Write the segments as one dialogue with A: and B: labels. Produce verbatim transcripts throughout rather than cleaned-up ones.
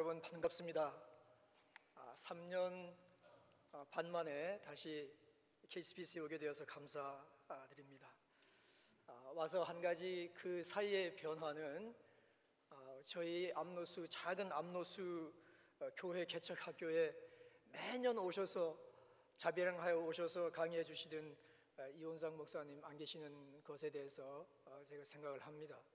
A: 여러분 반갑습니다. 아, 삼 년 반 만에 다시 케이씨피씨에 오게 되어서 감사드립니다. 아, 와서 한 가지 그 사이의 변화는 아, 저희 암노수 작은 암노수 어, 교회 개척학교에 매년 오셔서 자비랑하여 오셔서 강의해 주시던 아, 이원상 목사님 안 계시는 것에 대해서 아, 제가 생각을 합니다.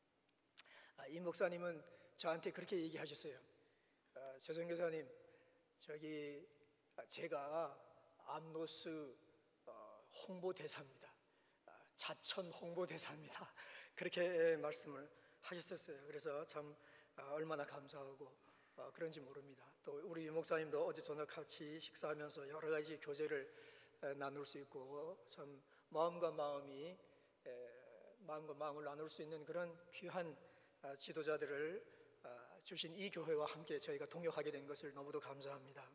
A: 아, 이 목사님은 저한테 그렇게 얘기하셨어요. 아, 최정 교사님, 저기 아, 제가 암노스 어, 홍보대사입니다. 아, 자천 홍보대사입니다. 그렇게 말씀을 하셨었어요. 그래서 참 아, 얼마나 감사하고 아, 그런지 모릅니다. 또 우리 유 목사님도 어제 저녁 같이 식사하면서 여러 가지 교제를 에, 나눌 수 있고 참 마음과 마음이 에, 마음과 마음을 나눌 수 있는 그런 귀한 아, 지도자들을 아, 주신 이 교회와 함께 저희가 동역하게 된 것을 너무도 감사합니다.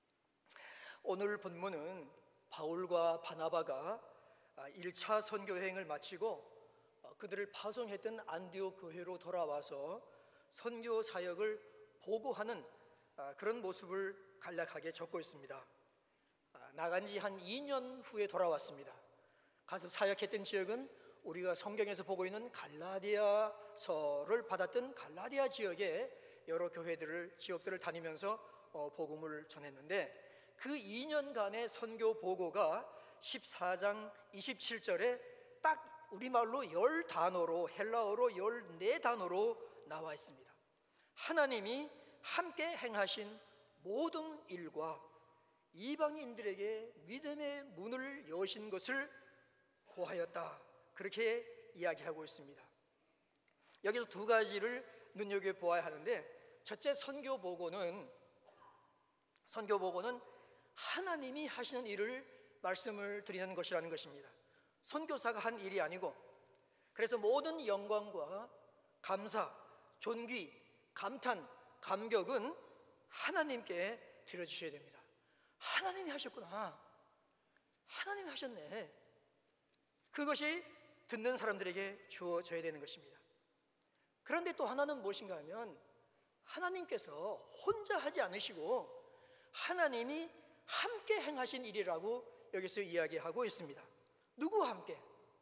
A: 오늘 본문은 바울과 바나바가 일 차 선교 여행을 마치고 그들을 파송했던 안디옥 교회로 돌아와서 선교 사역을 보고하는 그런 모습을 간략하게 적고 있습니다. 나간 지 한 이 년 후에 돌아왔습니다. 가서 사역했던 지역은 우리가 성경에서 보고 있는 갈라디아서를 받았던 갈라디아 지역의 여러 교회들을 지역들을 다니면서 복음을 전했는데 그 이 년간의 선교 보고가 십사 장 이십칠 절에 딱 우리말로 열 단어로 헬라어로 열네 단어로 나와 있습니다. 하나님이 함께 행하신 모든 일과 이방인들에게 믿음의 문을 여신 것을 고하였다, 그렇게 이야기하고 있습니다. 여기서 두 가지를 눈여겨보아야 하는데, 첫째, 선교 보고는 선교 보고는 하나님이 하시는 일을 말씀을 드리는 것이라는 것입니다. 선교사가 한 일이 아니고, 그래서 모든 영광과 감사, 존귀, 감탄, 감격은 하나님께 드려주셔야 됩니다. 하나님이 하셨구나, 하나님이 하셨네, 그것이 듣는 사람들에게 주어져야 되는 것입니다. 그런데 또 하나는 무엇인가 하면, 하나님께서 혼자 하지 않으시고 하나님이 함께 행하신 일이라고 여기서 이야기하고 있습니다. 누구와 함께?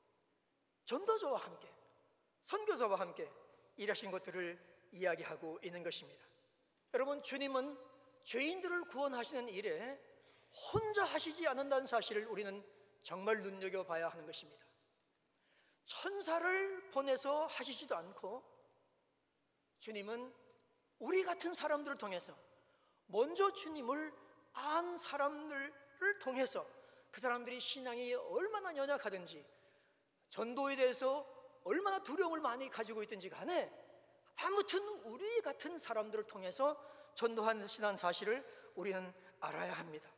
A: 전도자와 함께, 선교사와 함께 일하신 것들을 이야기하고 있는 것입니다. 여러분, 주님은 죄인들을 구원하시는 일에 혼자 하시지 않는다는 사실을 우리는 정말 눈여겨봐야 하는 것입니다. 천사를 보내서 하시지도 않고, 주님은 우리 같은 사람들을 통해서, 먼저 주님을 안 사람들을 통해서, 그 사람들이 신앙이 얼마나 연약하든지, 전도에 대해서 얼마나 두려움을 많이 가지고 있든지 간에 아무튼 우리 같은 사람들을 통해서 전도하시는 사실을 우리는 알아야 합니다.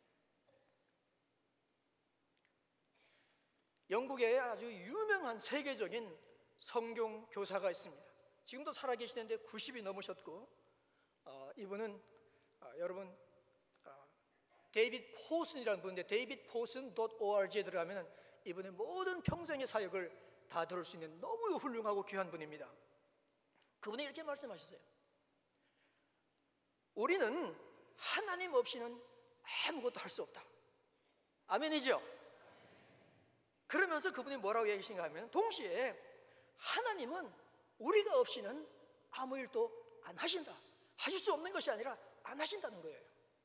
A: 영국에 아주 유명한 세계적인 성경 교사가 있습니다. 지금도 살아계시는데 구십이 넘으셨고, 어, 이분은 어, 여러분 어, 데이빗 포슨이라는 분인데, 데이빗 포슨 닷 오알지에 들어가면 이분의 모든 평생의 사역을 다 들을 수 있는 너무 훌륭하고 귀한 분입니다. 그분이 이렇게 말씀하셨어요. 우리는 하나님 없이는 아무것도 할 수 없다. 아멘이죠? 그러면서 그분이 뭐라고 얘기하신가 하면, 동시에 하나님은 우리가 없이는 아무 일도 안 하신다. 하실 수 없는 것이 아니라 안 하신다는 거예요.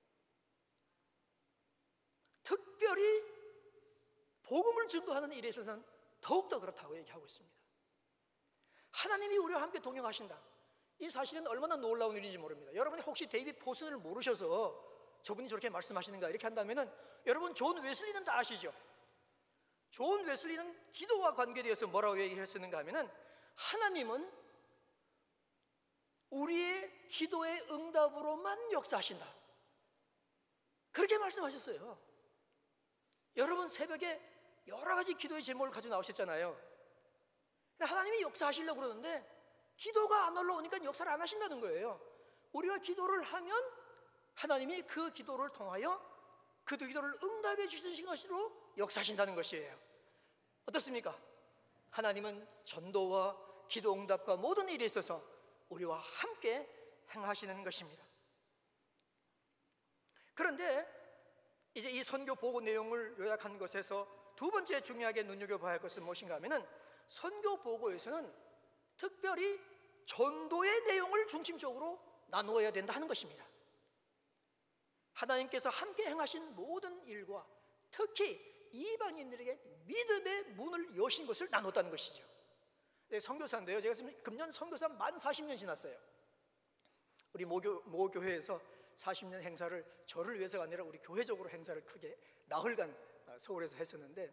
A: 특별히 복음을 증거하는 일에 있어서는 더욱더 그렇다고 얘기하고 있습니다. 하나님이 우리와 함께 동행하신다. 이 사실은 얼마나 놀라운 일인지 모릅니다. 여러분이 혹시 데이빗 포슨을 모르셔서 저분이 저렇게 말씀하시는가 이렇게 한다면, 여러분 존 웨슬리는 다 아시죠? 존 웨슬리는 기도와 관계되어서 뭐라고 얘기했었는가 하면은, 하나님은 우리의 기도의 응답으로만 역사하신다, 그렇게 말씀하셨어요. 여러분, 새벽에 여러 가지 기도의 제목을 가지고 나오셨잖아요. 하나님이 역사하시려고 그러는데 기도가 안 올라오니까 역사를 안 하신다는 거예요. 우리가 기도를 하면 하나님이 그 기도를 통하여 그 기도를 응답해 주시는 것으로 역사하신다는 것이에요. 어떻습니까? 하나님은 전도와 기도 응답과 모든 일에 있어서 우리와 함께 행하시는 것입니다. 그런데 이제 이 선교 보고 내용을 요약한 것에서 두 번째 중요하게 눈여겨봐야 할 것은 무엇인가 하면은 선교 보고에서는 특별히 전도의 내용을 중심적으로 나누어야 된다 하는 것입니다. 하나님께서 함께 행하신 모든 일과 특히 이방인들에게 믿음의 문을 여신 것을 나눴다는 것이죠. 네, 선교사인데요, 제가 지금 금년 선교사 만 사십 년 지났어요. 우리 모교, 모교회에서 사십 년 행사를 저를 위해서가 아니라 우리 교회적으로 행사를 크게 나흘간 서울에서 했었는데,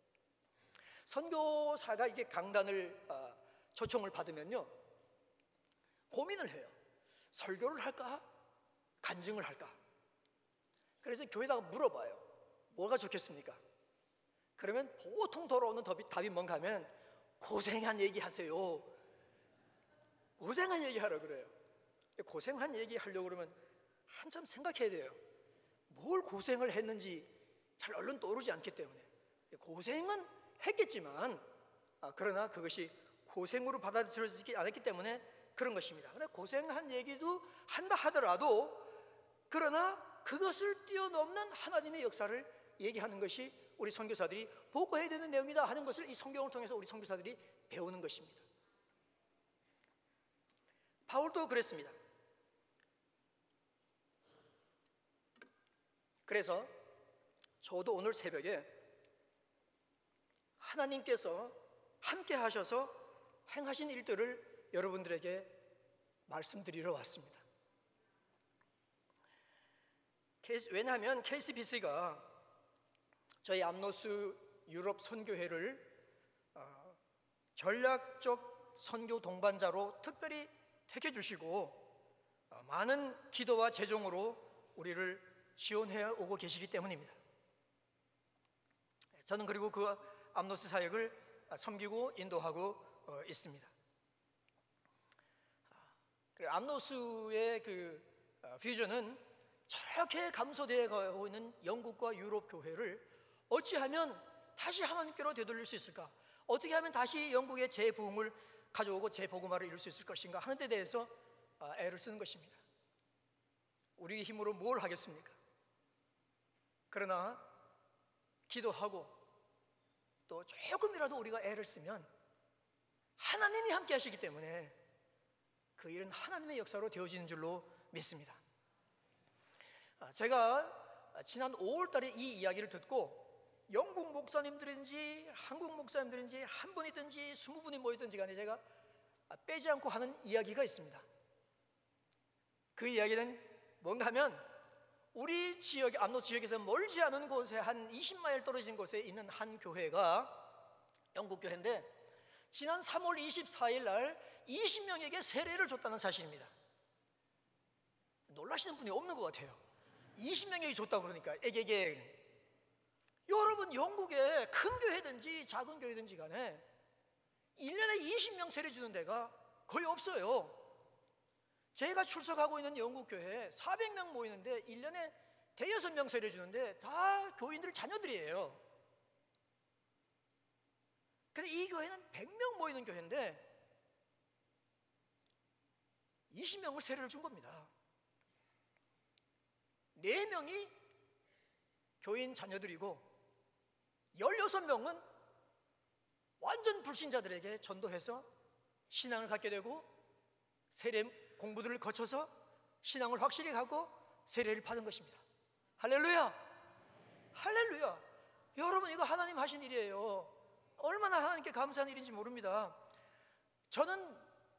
A: 선교사가 이게 강단을 어, 초청을 받으면요 고민을 해요. 설교를 할까? 간증을 할까? 그래서 교회다가 물어봐요. 뭐가 좋겠습니까? 그러면 보통 돌아오는 답이, 답이 뭔가 하면 고생한 얘기 하세요. 고생한 얘기 하라 그래요. 고생한 얘기 하려고 그러면 한참 생각해야 돼요. 뭘 고생을 했는지 잘 얼른 떠오르지 않기 때문에. 고생은 했겠지만 아, 그러나 그것이 고생으로 받아들여지지 않았기 때문에 그런 것입니다. 그러나 고생한 얘기도 한다 하더라도 그러나 그것을 뛰어넘는 하나님의 역사를 얘기하는 것이 우리 선교사들이 보고해야 되는 내용이다 하는 것을 이 성경을 통해서 우리 선교사들이 배우는 것입니다. 바울도 그랬습니다. 그래서 저도 오늘 새벽에 하나님께서 함께 하셔서 행하신 일들을 여러분들에게 말씀드리러 왔습니다. 왜냐하면 케이씨비씨가 저희 암노스 유럽 선교회를 어, 전략적 선교 동반자로 특별히 택해 주시고 어, 많은 기도와 재정으로 우리를 지원해 오고 계시기 때문입니다. 저는 그리고 그 암노스 사역을 섬기고 인도하고 어, 있습니다. 암노스의 그 어, 비전은 저렇게 감소되어 가고 있는 영국과 유럽 교회를 어찌하면 다시 하나님께로 되돌릴 수 있을까? 어떻게 하면 다시 영국의 재부흥을 가져오고 재복음화를 이룰 수 있을 것인가 하는 데 대해서 애를 쓰는 것입니다. 우리 힘으로 뭘 하겠습니까? 그러나 기도하고 또 조금이라도 우리가 애를 쓰면 하나님이 함께 하시기 때문에 그 일은 하나님의 역사로 되어지는 줄로 믿습니다. 제가 지난 오월 달에 이 이야기를 듣고 영국 목사님들인지 한국 목사님들인지 한 분이든지 스무 분이 모이든지 간에 제가 빼지 않고 하는 이야기가 있습니다. 그 이야기는 뭔가 하면 우리 지역, 암노 지역에서 멀지 않은 곳에 한 이십 마일 떨어진 곳에 있는 한 교회가 영국 교회인데 지난 삼월 이십사일 날 이십 명에게 세례를 줬다는 사실입니다. 놀라시는 분이 없는 것 같아요. 이십 명에게 줬다고 그러니까 에게게. 여러분, 영국에 큰 교회든지 작은 교회든지 간에 일 년에 이십 명 세례 주는 데가 거의 없어요. 제가 출석하고 있는 영국 교회에 사백 명 모이는데 일 년에 대여섯 명 세례 주는데 다 교인들 자녀들이에요. 근데 이 교회는 백 명 모이는 교회인데 이십 명을 세례를 준 겁니다. 네 명이 교인 자녀들이고 열여섯 명은 완전 불신자들에게 전도해서 신앙을 갖게 되고 세례 공부들을 거쳐서 신앙을 확실히 갖고 세례를 받은 것입니다. 할렐루야! 할렐루야! 여러분, 이거 하나님 하신 일이에요. 얼마나 하나님께 감사한 일인지 모릅니다. 저는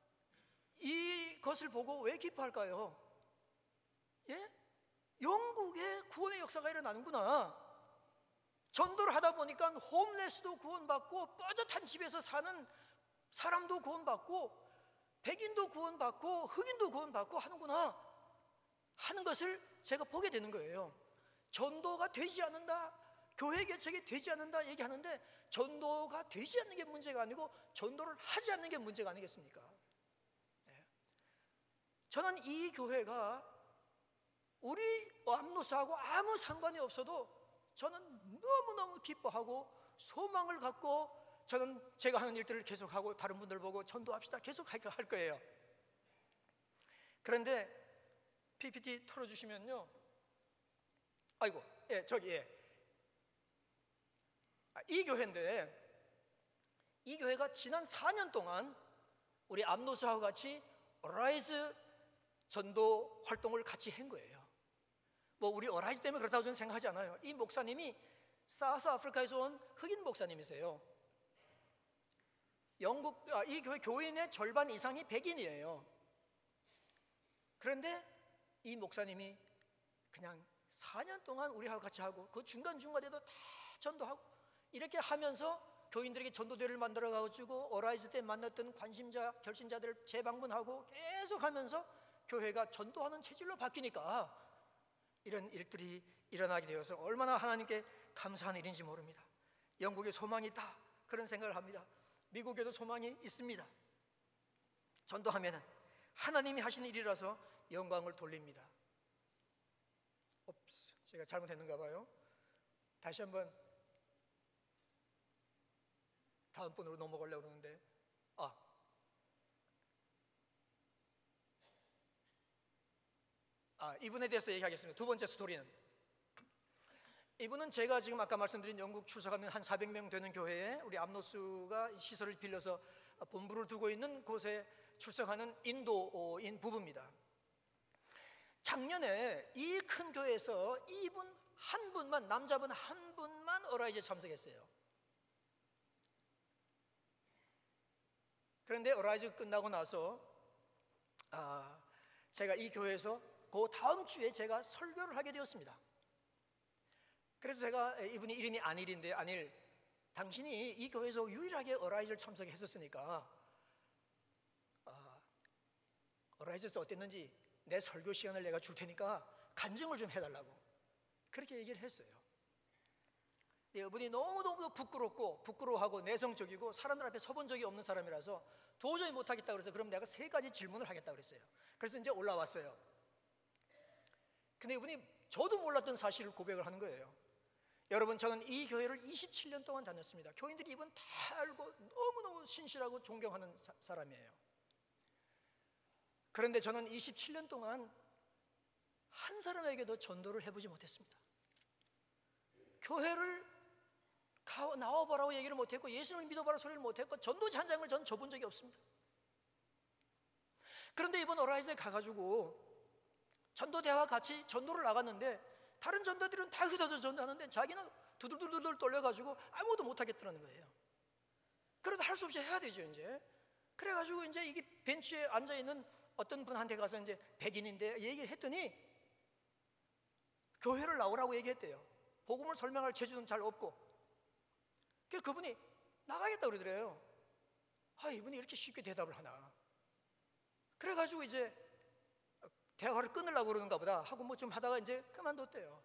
A: 이것을 보고 왜 기뻐할까요? 예? 영국의 구원의 역사가 일어나는구나. 전도를 하다 보니까 홈레스도 구원받고 뻐젓한 집에서 사는 사람도 구원받고 백인도 구원받고 흑인도 구원받고 하는구나 하는 것을 제가 보게 되는 거예요. 전도가 되지 않는다, 교회 개척이 되지 않는다 얘기하는데 전도가 되지 않는 게 문제가 아니고 전도를 하지 않는 게 문제가 아니겠습니까? 네. 저는 이 교회가 우리 암노스하고 아무 상관이 없어도 저는 너무너무 기뻐하고 소망을 갖고 저는 제가 하는 일들을 계속하고 다른 분들 보고 전도합시다 계속 할 거예요. 그런데 피피티 틀어주시면요, 아이고, 예, 저기, 예. 아, 이 교회인데, 이 교회가 지난 사 년 동안 우리 암노스하고 같이 어라이즈 전도 활동을 같이 한 거예요. 뭐 우리 어라이즈 때문에 그렇다고 저는 생각하지 않아요. 이 목사님이 사우스 아프리카에서 온 흑인 목사님이세요. 영국, 아, 이 교회 교인의 절반 이상이 백인이에요. 그런데 이 목사님이 그냥 사 년 동안 우리하고 같이 하고, 그 중간중간에도 다 전도하고, 이렇게 하면서 교인들에게 전도대를 만들어 가지고 어라이즈 때 만났던 관심자, 결신자들을 재방문하고 계속 하면서 교회가 전도하는 체질로 바뀌니까 이런 일들이 일어나게 되어서 얼마나 하나님께 감사한 일인지 모릅니다. 영국에 소망이 있다, 그런 생각을 합니다. 미국에도 소망이 있습니다. 전도하면은 하나님이 하신 일이라서 영광을 돌립니다. 옵스, 제가 잘못했는가 봐요. 다시 한번 다음 분으로 넘어가려고 그러는데, 아, 아 이분에 대해서 얘기하겠습니다. 두 번째 스토리는, 이분은 제가 지금 아까 말씀드린 영국 출석하는 한 사백 명 되는 교회에 우리 암노스가 시설을 빌려서 본부를 두고 있는 곳에 출석하는 인도인 부부입니다. 작년에 이 큰 교회에서 이분 한 분만, 남자분 한 분만 어라이즈에 참석했어요. 그런데 어라이즈 끝나고 나서 아, 제가 이 교회에서 그 다음 주에 제가 설교를 하게 되었습니다. 그래서 제가, 이분이 이름이 안일인데, 안일, 당신이 이 교회에서 유일하게 어라이즈를 참석했었으니까 아, 어라이즈에서 어땠는지 내 설교 시간을 내가 줄 테니까 간증을 좀 해달라고 그렇게 얘기를 했어요. 이분이 너무너무 부끄럽고 부끄러워하고 내성적이고 사람들 앞에 서본 적이 없는 사람이라서 도저히 못하겠다 그래서, 그럼 내가 세 가지 질문을 하겠다 그랬어요. 그래서 이제 올라왔어요. 근데 이분이 저도 몰랐던 사실을 고백을 하는 거예요. 여러분, 저는 이 교회를 이십칠 년 동안 다녔습니다. 교인들이 이분 다 알고 너무너무 신실하고 존경하는 사, 사람이에요. 그런데 저는 이십칠 년 동안 한 사람에게도 전도를 해보지 못했습니다. 교회를 나와보라고 얘기를 못했고, 예수님을 믿어보라고 소리를 못했고, 전도지 한 장을 전 줘본 적이 없습니다. 그런데 이번 어라이즈에 가가지고 전도대와 같이 전도를 나갔는데, 다른 전도들은 다 흩어져 전도하는데 자기는 두들두들 떨려가지고 아무것도 못하겠다는 거예요. 그래도 할 수 없이 해야 되죠 이제. 그래가지고 이제 이게 벤치에 앉아있는 어떤 분한테 가서 이제 백인인데 얘기를 했더니 교회를 나오라고 얘기했대요. 복음을 설명할 재주는 잘 없고. 그래서 그분이 나가겠다고 그러더래요. 아, 이분이 이렇게 쉽게 대답을 하나. 그래가지고 이제 대화를 끊으려고 그러는가 보다 하고 뭐 좀 하다가 이제 그만뒀대요.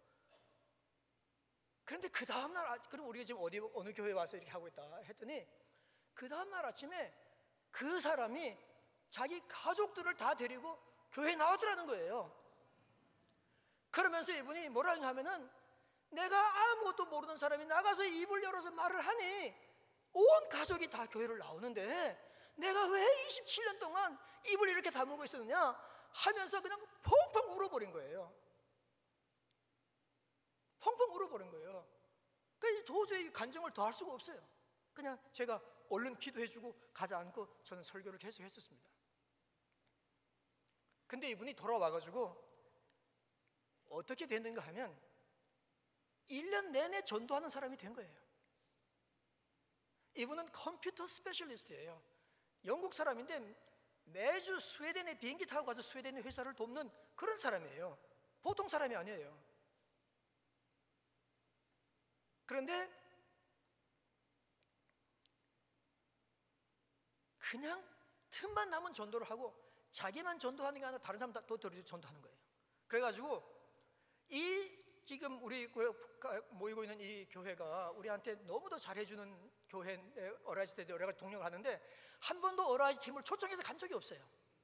A: 그런데 그 다음날, 그럼 우리가 지금 어디, 어느 교회에 와서 이렇게 하고 있다 했더니, 그 다음날 아침에 그 사람이 자기 가족들을 다 데리고 교회에 나왔더라는 거예요. 그러면서 이분이 뭐라 하냐면은, 내가 아무것도 모르는 사람이 나가서 입을 열어서 말을 하니 온 가족이 다 교회를 나오는데 내가 왜 이십칠 년 동안 입을 이렇게 다물고 있었느냐 하면서 그냥 펑펑 울어버린 거예요. 펑펑 울어버린 거예요. 그러니까 도저히 간증을 더 할 수가 없어요. 그냥 제가 얼른 기도해주고 가자 않고 저는 설교를 계속 했었습니다. 근데 이분이 돌아와가지고 어떻게 됐는가 하면 일 년 내내 전도하는 사람이 된 거예요. 이분은 컴퓨터 스페셜리스트예요. 영국 사람인데 매주 스웨덴에 비행기 타고 가서 스웨덴의 회사를 돕는 그런 사람이에요. 보통 사람이 아니에요. 그런데 그냥 틈만 나면 전도를 하고 자기만 전도하는 게 아니라 다른 사람 또 전도하는 거예요. 그래가지고 이 지금 우리 모이고 있는 이 교회가 우리한테 너무도 잘해주는 교회, 어라이즈 때도 여러 가지 동력을 하는데 한 번도 어라이즈 팀을 초청해서 간 적이 없어요.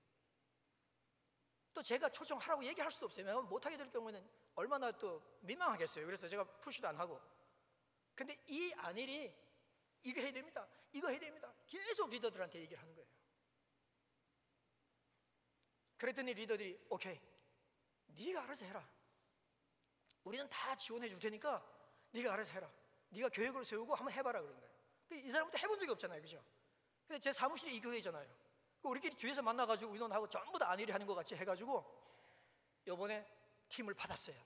A: 또 제가 초청하라고 얘기할 수도 없어요. 왜냐하면 못하게 될 경우에는 얼마나 또 민망하겠어요. 그래서 제가 푸시도 안 하고. 근데 이 안일이 이거 해야 됩니다, 이거 해야 됩니다, 계속 리더들한테 얘기를 하는 거예요. 그랬더니 리더들이 오케이, 네가 알아서 해라. 우리는 다 지원해 줄 테니까 네가 알아서 해라. 네가 계획을 세우고 한번 해봐라 그런 거예요. 이 사람도 해본 적이 없잖아요, 그죠? 근데 제 사무실이 이 교회잖아요. 우리끼리 뒤에서 만나가지고 의논하고 전부 다 안일이 하는 것 같이 해가지고 이번에 팀을 받았어요.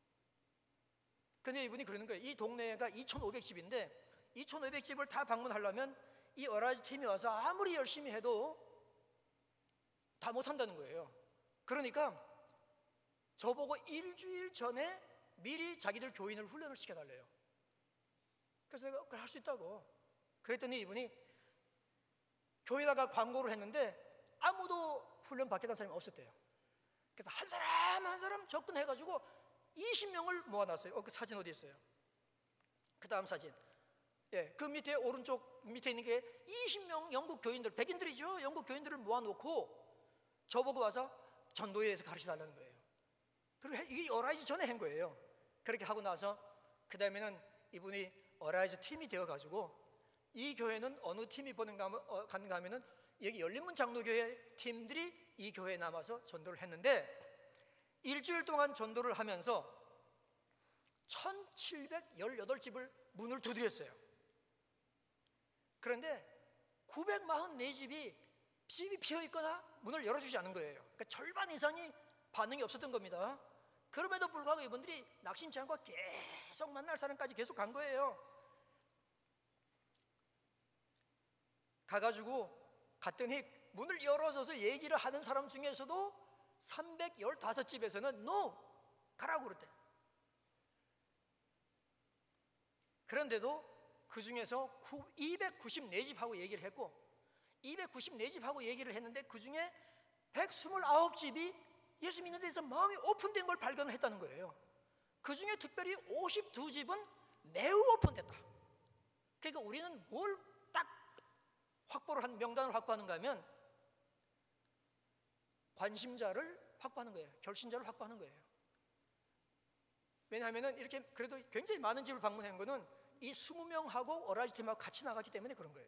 A: 근데 이분이 그러는 거예요. 이 동네가 이천오백 집인데 이천오백 집을 다 방문하려면 이 어라이즈 팀이 와서 아무리 열심히 해도 다 못한다는 거예요. 그러니까 저보고 일주일 전에 미리 자기들 교인을 훈련을 시켜달래요. 그래서 내가 그걸 할 수 있다고. 그랬더니 이분이 교회다가 광고를 했는데 아무도 훈련 받겠다는 사람이 없었대요. 그래서 한 사람 한 사람 접근해가지고 이십 명을 모아놨어요. 어, 그 사진 어디 있어요? 그 다음 사진. 예, 그 밑에 오른쪽 밑에 있는 게 이십 명 영국 교인들, 백인들이죠. 영국 교인들을 모아놓고 저보고 와서 전도회에서 가르쳐달라는 거예요. 그리고 이게 어라이즈 전에 한 거예요. 그렇게 하고 나서 그 다음에는 이분이 어라이즈 팀이 되어가지고 이 교회는 어느 팀이 보는가 하면은 여기 열린문 장로교회 팀들이 이 교회에 남아서 전도를 했는데 일주일 동안 전도를 하면서 천칠백십팔 집을 문을 두드렸어요. 그런데 구백사십사 집이 집이 비어있거나 문을 열어주지 않은 거예요. 그러니까 절반 이상이 반응이 없었던 겁니다. 그럼에도 불구하고 이분들이 낙심치 않고 계속 만날 사람까지 계속 간 거예요. 가가지고 갔더니 문을 열어줘서 얘기를 하는 사람 중에서도 삼백십오 집에서는 NO! 가라고 그랬대. 그런데도 그 중에서 이백구십사 집하고 얘기를 했고 이백구십사 집하고 얘기를 했는데 그 중에 백이십구 집이 예수 믿는 데서 마음이 오픈된 걸 발견을 했다는 거예요. 그 중에 특별히 오십이 집은 매우 오픈됐다. 그러니까 우리는 뭘 딱 확보를 한 명단을 확보하는가 하면 관심자를 확보하는 거예요. 결신자를 확보하는 거예요. 왜냐하면 이렇게 그래도 굉장히 많은 집을 방문한 거는 이 이십 명하고 어라이즈 팀하고 같이 나갔기 때문에 그런 거예요.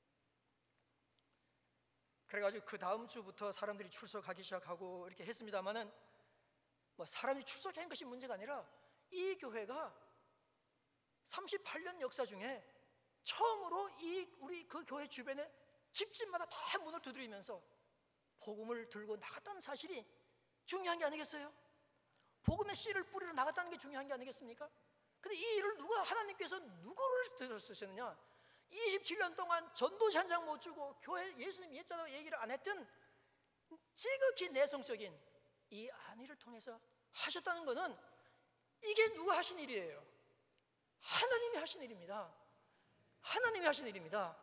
A: 그래가지고 그 다음 주부터 사람들이 출석하기 시작하고 이렇게 했습니다마는 뭐 사람이 출석한 것이 문제가 아니라 이 교회가 삼십팔 년 역사 중에 처음으로 이 우리 그 교회 주변에 집집마다 다 문을 두드리면서 복음을 들고 나갔다는 사실이 중요한 게 아니겠어요? 복음의 씨를 뿌리러 나갔다는 게 중요한 게 아니겠습니까? 근데 이 일을 누가 하나님께서 누구를 들었으셨느냐? 이십칠 년 동안 전도지 한 장 못 주고 교회 예수님 옛자로 얘기를 안 했던 지극히 내성적인 이 안위를 통해서 하셨다는 것은 이게 누가 하신 일이에요? 하나님이 하신 일입니다. 하나님이 하신 일입니다.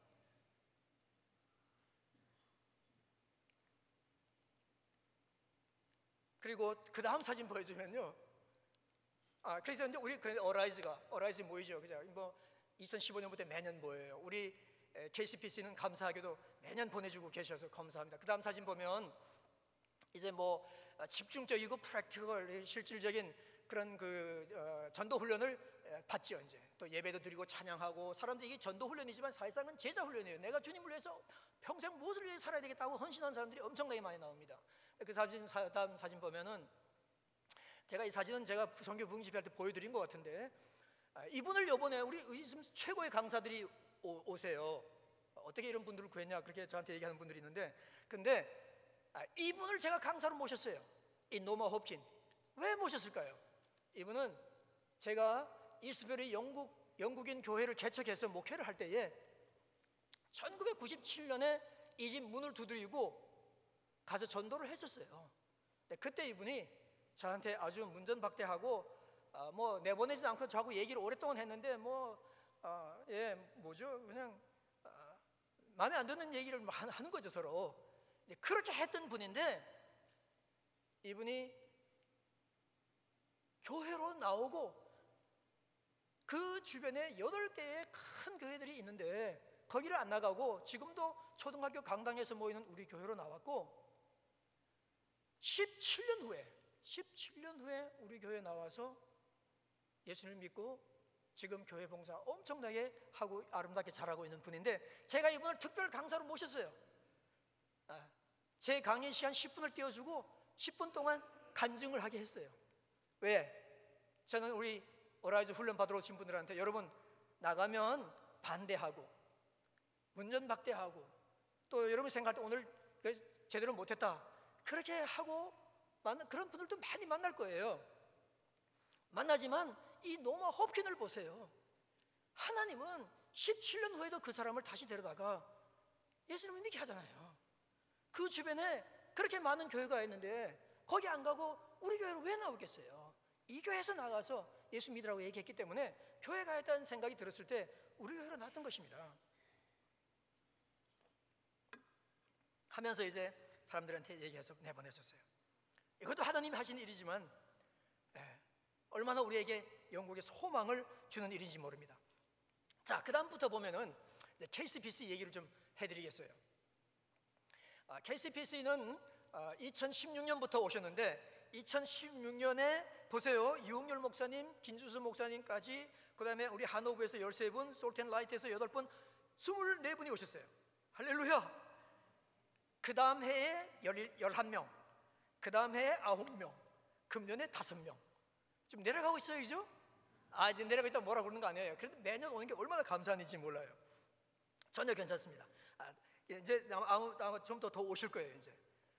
A: 그리고 그 다음 사진 보여주면요. 아, 그래서 이제 우리 어라이즈가 어라이즈 모이죠, 그죠? 뭐 이천십오 년부터 매년 모여요. 우리 케이씨피씨는 감사하게도 매년 보내주고 계셔서 감사합니다. 그 다음 사진 보면 이제 뭐 집중적이고 프랙티컬 실질적인 그런 그 어, 전도 훈련을 받죠. 이제 또 예배도 드리고 찬양하고 사람들이 이게 전도 훈련이지만 사실상은 제자 훈련이에요. 내가 주님을 위해서 평생 무엇을 위해 살아야 되겠다고 헌신한 사람들이 엄청나게 많이 나옵니다. 그 사진 다음 사진 보면은 제가 이 사진은 제가 선교 부흥 집회할 때 보여드린 것 같은데 이분을 요번에 우리 요즘 최고의 강사들이 오, 오세요. 어떻게 이런 분들을 구했냐 그렇게 저한테 얘기하는 분들이 있는데 근데 이분을 제가 강사로 모셨어요. 이 노마 홉킨. 왜 모셨을까요? 이분은 제가 이스트베리 영국, 영국인 교회를 개척해서 목회를 할 때에 천구백구십칠 년에 이 집 문을 두드리고 가서 전도를 했었어요. 그때 이분이 저한테 아주 문전박대하고 어, 뭐 내보내지 않고 저하고 얘기를 오랫동안 했는데 뭐 어, 예, 뭐죠? 그냥 어, 마음에 안 드는 얘기를 하는 거죠, 서로. 그렇게 했던 분인데 이분이 교회로 나오고 그 주변에 여덟 개의 큰 교회들이 있는데 거기를 안 나가고 지금도 초등학교 강당에서 모이는 우리 교회로 나왔고 십칠 년 후에 십칠 년 후에 우리 교회에 나와서 예수님을 믿고 지금 교회 봉사 엄청나게 하고 아름답게 잘하고 있는 분인데 제가 이분을 특별 강사로 모셨어요. 아, 제 강의 시간 십 분을 띄워주고 십 분 동안 간증을 하게 했어요. 왜? 저는 우리 어라이즈 훈련 받으러 오신 분들한테 여러분 나가면 반대하고 문전박대하고 또 여러분 생각할 때 오늘 제대로 못했다 그렇게 하고 만나, 그런 분들도 많이 만날 거예요. 만나지만 이 노마 홉킨을 보세요. 하나님은 십칠 년 후에도 그 사람을 다시 데려다가 예수님을 믿게 하잖아요. 그 주변에 그렇게 많은 교회가 있는데 거기 안 가고 우리 교회로 왜 나오겠어요? 이 교회에서 나가서 예수 믿으라고 얘기했기 때문에 교회 가야겠다는 생각이 들었을 때 우리 교회로 나왔던 것입니다. 하면서 이제 사람들한테 얘기해서 내보냈었어요. 이것도 하나님이 하신 일이지만 예, 얼마나 우리에게 영국의 소망을 주는 일인지 모릅니다. 자, 그 다음부터 보면은 이제 케이씨피씨 얘기를 좀 해드리겠어요. 아, 케이씨피씨는 아, 이천십육 년부터 오셨는데 이천십육 년에 보세요. 유흥열 목사님, 김주수 목사님까지 그 다음에 우리 하노브에서 열세 분, 솔텐라이트에서 여덟 분, 스물네 분이 오셨어요. 할렐루야. 그 다음 해에 열한 명, 그 다음 해에 아홉 명, 금년에 다섯 명. 좀 내려가고 있어요, 그죠? 아, 이제 내려가 있다 뭐라 그러는 거 아니에요. 그래도 매년 오는 게 얼마나 감사한 일인지 몰라요. 전혀 괜찮습니다. 아, 이제 아마, 아마 좀 더 더 오실 거예요, 이제.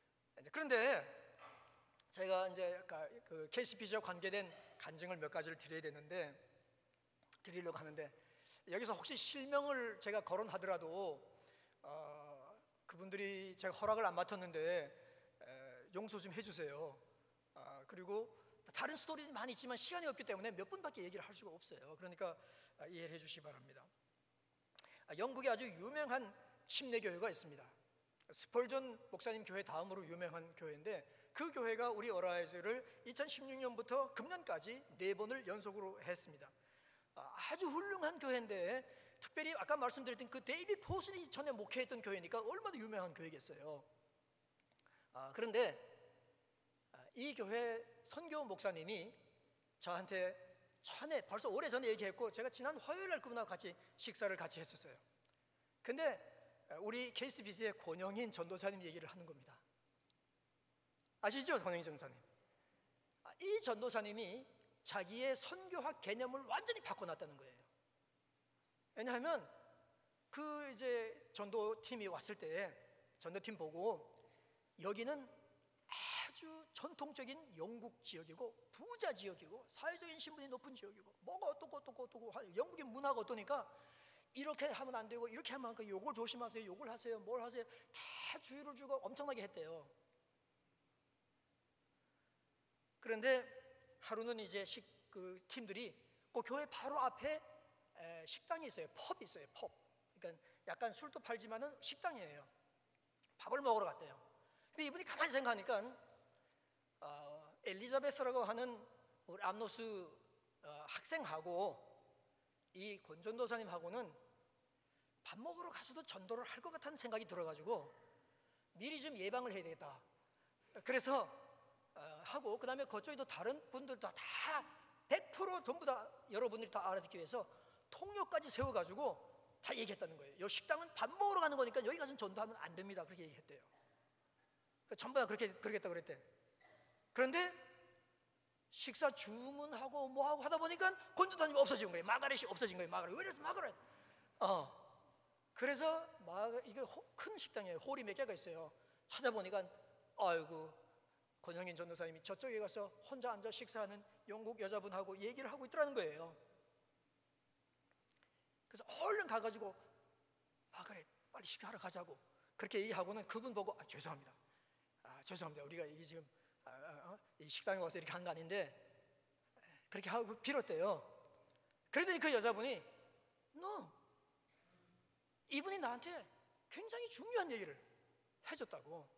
A: 그런데 제가 이제 그 케이씨피씨와 관계된 간증을 몇 가지를 드려야 되는데 드리려고 하는데 여기서 혹시 실명을 제가 거론하더라도 어, 그분들이 제가 허락을 안 맡았는데 에, 용서 좀 해주세요. 아, 그리고 다른 스토리는 많이 있지만 시간이 없기 때문에 몇 분밖에 얘기를 할 수가 없어요. 그러니까 이해를 해주시기 바랍니다. 영국에 아주 유명한 침례교회가 있습니다. 스펄전 목사님 교회 다음으로 유명한 교회인데 그 교회가 우리 어라이즈를 이천십육 년부터 금년까지 네 번을 연속으로 했습니다. 아주 훌륭한 교회인데 특별히 아까 말씀드렸던 그 데이비드 포슬이 전에 목회했던 교회니까 얼마나 유명한 교회겠어요. 아, 그런데 이 교회 선교 목사님이 저한테 전에 벌써 오래전에 얘기했고 제가 지난 화요일날 그분하고 같이 식사를 같이 했었어요. 근데 우리 케이씨피씨의 권영인 전도사님 얘기를 하는 겁니다. 아시죠? 권영인 전도사님. 이 전도사님이 자기의 선교학 개념을 완전히 바꿔놨다는 거예요. 왜냐하면 그 이제 전도팀이 왔을 때 전도팀 보고 여기는 아주 전통적인 영국 지역이고 부자 지역이고 사회적인 신분이 높은 지역이고 뭐가 어떻고 어떻고 어떻고 영국의 문화가 어떠니까 이렇게 하면 안 되고 이렇게 하면 안 되고 요걸 조심하세요, 요걸 하세요, 뭘 하세요 다 주의를 주고 엄청나게 했대요. 그런데 하루는 이제 식, 그 팀들이 그 교회 바로 앞에 에, 식당이 있어요. 펍이 있어요. 펍. 그러니까 약간 술도 팔지만은 식당이에요. 밥을 먹으러 갔대요. 근데 이분이 가만히 생각하니까 어, 엘리자베스라고 하는 우리 암노스 어, 학생하고 이 권전도사님하고는 밥 먹으러 가서도 전도를 할 것 같다는 생각이 들어가지고 미리 좀 예방을 해야 되겠다. 그래서 어, 하고 그 다음에 그쪽에도 다른 분들도 다 백 퍼센트 전부 다 여러분들이 다 알아듣기 위해서 통역까지 세워가지고 다 얘기했다는 거예요. 이 식당은 밥 먹으러 가는 거니까 여기 가서 전도하면 안 됩니다. 그렇게 얘기했대요. 전부 다 그렇게 그러겠다 그랬대. 그런데 식사 주문하고 뭐하고 하다 보니까 권전도사님이 없어진 거예요. 마가렛이 없어진 거예요. 마가렛. 왜 이래서 마가렛? 어. 그래서 마가 이게 호, 큰 식당이에요. 홀이 몇 개가 있어요. 찾아보니까 아이고 권영인 전도사님이 저쪽에 가서 혼자 앉아 식사하는 영국 여자분하고 얘기를 하고 있더라는 거예요. 그래서 얼른 가가지고 마가렛 빨리 식사하러 가자고 그렇게 얘기하고는 그분 보고 아, 죄송합니다. 아, 죄송합니다. 우리가 이게 지금 아, 아, 어? 이 식당에 와서 이렇게 한 거 아닌데 그렇게 하고 빌었대요. 그러더니 그 여자분이 너 이분이 나한테 굉장히 중요한 얘기를 해줬다고.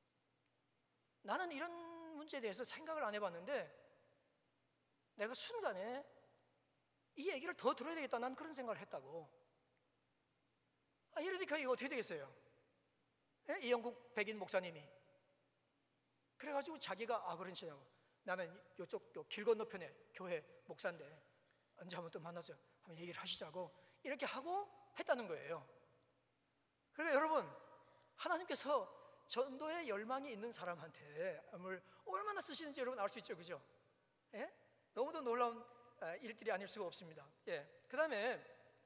A: 나는 이런 문제에 대해서 생각을 안 해봤는데 내가 순간에 이 얘기를 더 들어야 되겠다 난 그런 생각을 했다고. 아, 이러니까 이거 어떻게 되겠어요? 예? 이 영국 백인 목사님이 그래가지고 자기가 아 그러시냐고 나는 이쪽 길 건너편에 교회 목사인데 언제 한번 또 만나서 한번 얘기를 하시자고 이렇게 하고 했다는 거예요. 그러니까 여러분 하나님께서 전도에 열망이 있는 사람한테 얼마나 쓰시는지 여러분 알 수 있죠, 그죠? 예? 너무도 놀라운 일들이 아닐 수가 없습니다. 예. 그 다음에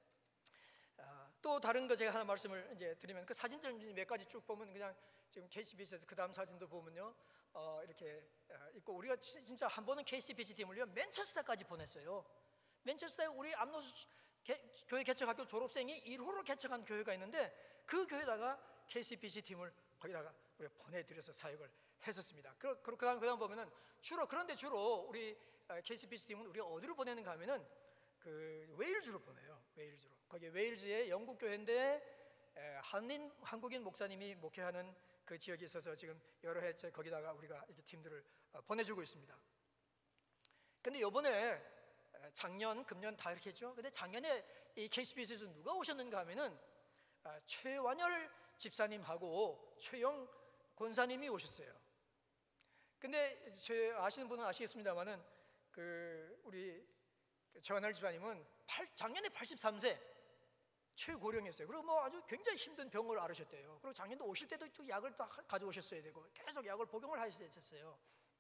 A: 또 다른 거 제가 하나 말씀을 이제 드리면, 그 사진들 몇 가지 쭉 보면 그냥 지금 케이씨비씨에서 그 다음 사진도 보면요, 어, 이렇게 있고, 우리가 진짜 한 번은 케이씨비씨 팀을 맨체스터까지 보냈어요. 맨체스터에 우리 암노수 교회 개척학교 졸업생이 일 호로 개척한 교회가 있는데, 그 교회다가 케이씨비씨 팀을 거기다가 우리가 보내드려서 사역을 했었습니다. 그, 그, 그 다음, 그 다음 보면은 주로, 그런데 주로 우리 케이씨비씨 팀은 우리가 어디로 보내는가 하면은 그 웨일즈로 보내요. 웨일즈로. 거기 웨일즈의 영국 교회인데 한인 한국인 목사님이 목회하는 그 지역이 있어서 지금 여러 해째 거기다가 우리가 이렇게 팀들을 보내주고 있습니다. 근데 요번에 작년, 금년 다 이렇게 했죠. 근데 작년에 이 케이씨비씨에서 누가 오셨는가 하면은 최완열 집사님하고 최영 권사님이 오셨어요. 근데 제 아시는 분은 아시겠습니다만은 그 우리 최완열 집사님은 팔, 작년에 팔십삼 세 최고령이었어요. 그리고 뭐 아주 굉장히 힘든 병을 앓으셨대요. 그리고 작년도 오실 때도 또 약을 또 가져오셨어야 되고 계속 약을 복용을 하셔야 됐었어요.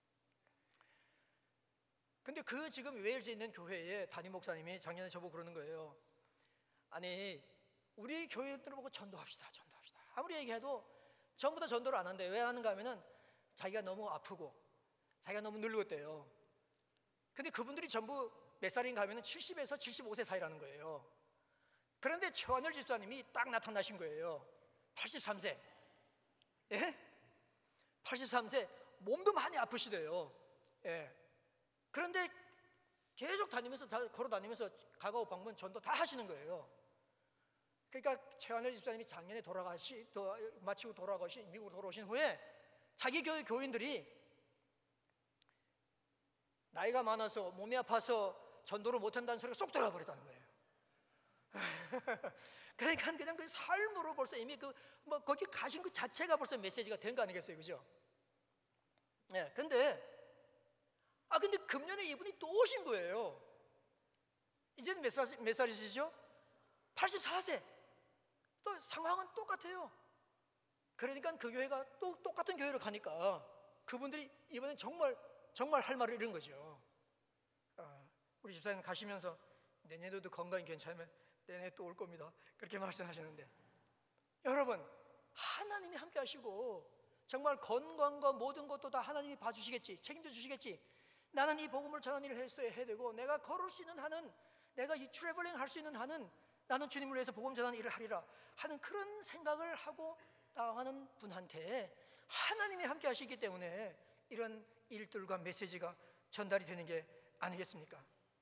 A: 근데 그 지금 웨일즈에 있는 교회의 담임 목사님이 작년에 저보고 그러는 거예요. 아니, 우리 교회들을 보고 전도합시다, 전도합시다. 아무리 얘기해도 전부 다 전도를 안 한대요. 왜 하는가 하면은 자기가 너무 아프고 자기가 너무 늙었대요. 근데 그분들이 전부 몇 살인가 하면은 칠십에서 칠십오 세 사이라는 거예요. 그런데 최완열 집사님이 딱 나타나신 거예요. 팔십삼 세. 예? 팔십삼 세, 몸도 많이 아프시대요. 예. 그런데 계속 다니면서, 다 걸어 다니면서 가가오 방문 전도 다 하시는 거예요. 그러니까 최완열 집사님이 작년에 돌아가시, 또 마치고 돌아가시, 미국으로 돌아오신 후에 자기 교회 교인들이 나이가 많아서 몸이 아파서 전도를 못한다는 소리가 쏙 들어가 버렸다는 거예요. 그러니까 그냥 그 삶으로 벌써 이미 그 뭐 거기 가신 그 자체가 벌써 메시지가 된 거 아니겠어요, 그죠? 예. 근데 아 근데 금년에 이분이 또 오신 거예요. 이제는 몇, 살, 몇 살이시죠? 팔십사 세. 또 상황은 똑같아요. 그러니까 그 교회가 또 똑같은 교회로 가니까 그분들이 이번엔 정말 정말 할 말을 잃은 거죠. 어, 우리 집사님 가시면서 내년에도 건강이 괜찮으면 내년에 또 올 겁니다. 그렇게 말씀하셨는데, 여러분, 하나님이 함께 하시고 정말 건강과 모든 것도 다 하나님이 봐주시겠지, 책임져 주시겠지. 나는 이 복음을 전하는 일을 했어야 해야 되고, 내가 걸을 수 있는 한은, 내가 이 트래블링 할 수 있는 한은 나는 주님을 위해서 복음 전하는 일을 하리라 하는 그런 생각을 하고 나아가는 분한테 하나님이 함께 하시기 때문에 이런 일들과 메시지가 전달이 되는 게 아니겠습니까?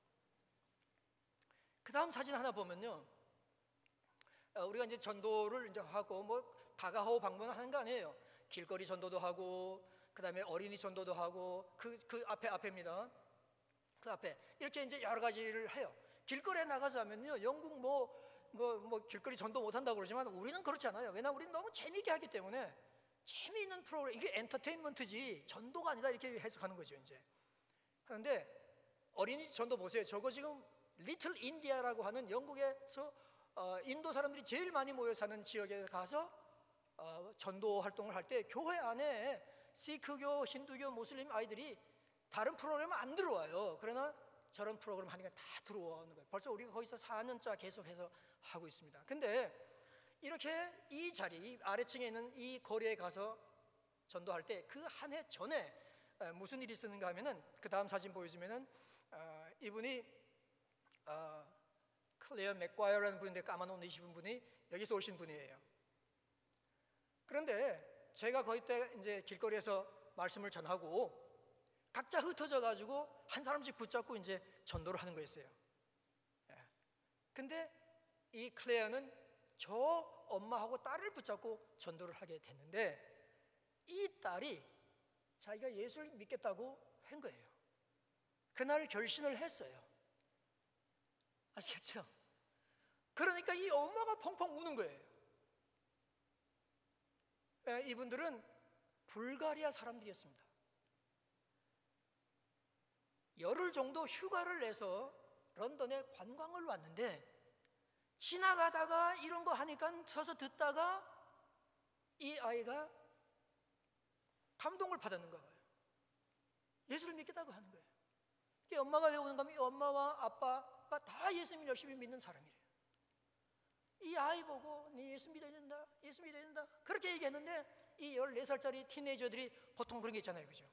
A: 그 다음 사진 하나 보면요, 우리가 이제 전도를 이제 하고 뭐 다가오고 방문하는 거 아니에요. 길거리 전도도 하고, 그 다음에 어린이 전도도 하고, 그, 그 앞에 앞에입니다. 그 앞에 이렇게 이제 여러 가지를 해요. 길거리에 나가서 하면요, 영국 뭐 뭐 뭐 길거리 전도 못 한다고 그러지만 우리는 그렇지 않아요. 왜냐하면 우리는 너무 재미있게 하기 때문에 재미있는 프로그램, 이게 엔터테인먼트지 전도가 아니다 이렇게 해석하는 거죠 이제. 그런데 어린이 전도 보세요. 저거 지금 리틀 인디아라고 하는 영국에서 어, 인도 사람들이 제일 많이 모여 사는 지역에 가서 어, 전도 활동을 할 때 교회 안에 시크교, 힌두교, 무슬림 아이들이 다른 프로그램은 안 들어와요. 그러나 저런 프로그램 하니까 다 들어오는 거예요. 벌써 우리가 거기서 사 년차 계속해서 하고 있습니다. 근데 이렇게 이 자리 아래층에 있는 이 거리에 가서 전도할 때 그 한 해 전에 무슨 일이 있었는가 하면은, 그 다음 사진 보여주면은 어, 이분이 어, 클레어 맥과이어라는 분인데, 까만 옷 입으신 분이 여기서 오신 분이에요. 그런데 제가 거기 때 이제 길거리에서 말씀을 전하고 각자 흩어져 가지고 한 사람씩 붙잡고 이제 전도를 하는 거였어요. 예. 근데 이 클레어는 저 엄마하고 딸을 붙잡고 전도를 하게 됐는데, 이 딸이 자기가 예수를 믿겠다고 한 거예요. 그날 결심을 했어요. 아시겠죠? 그러니까 이 엄마가 펑펑 우는 거예요. 예, 이분들은 불가리아 사람들이었습니다. 열흘 정도 휴가를 내서 런던에 관광을 왔는데, 지나가다가 이런 거 하니까 서서 듣다가 이 아이가 감동을 받았는 거예요. 예수를 믿겠다고 하는 거예요. 이 엄마가 왜 오는가 하면 이 엄마와 아빠가 다 예수님을 열심히 믿는 사람이래요. 이 아이 보고 네 예수 믿어야 된다, 예수 믿어야 된다 그렇게 얘기했는데 이 열네 살짜리 티네이저들이 보통 그런 게 있잖아요, 그죠?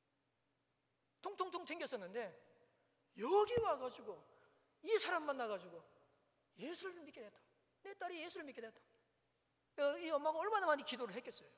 A: 통통통 튕겼었는데 여기 와가지고 이 사람 만나가지고 예수를 믿게 됐다. 내 딸이 예수를 믿게 됐다. 이 엄마가 얼마나 많이 기도를 했겠어요.